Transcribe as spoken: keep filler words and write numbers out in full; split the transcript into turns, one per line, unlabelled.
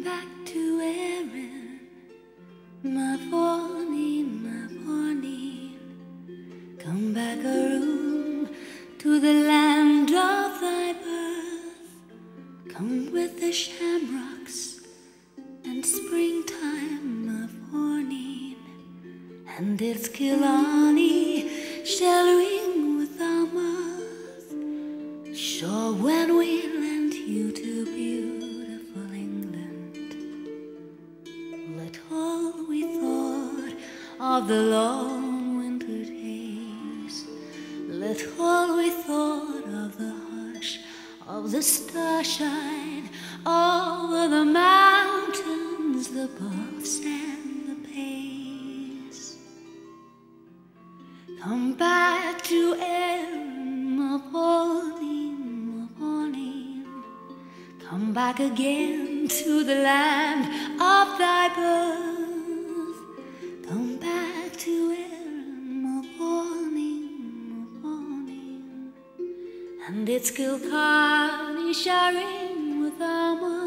Come back to Erin, my morning, my morning. Come back a room to the land of thy birth. Come with the shamrocks and springtime of morning, and its Killarney shall ring with our mirth. Sure, when we lent you to beautiful England, little we thought of the long winter days, little we thought of the hush of the starshine over the mountains, the buffs and the bays. Come back to Erin, my morning, my morning. Come back again to the land of thy birth. Come back to Erin, my morning, my morning. And its Killarney shall ring with our mirth.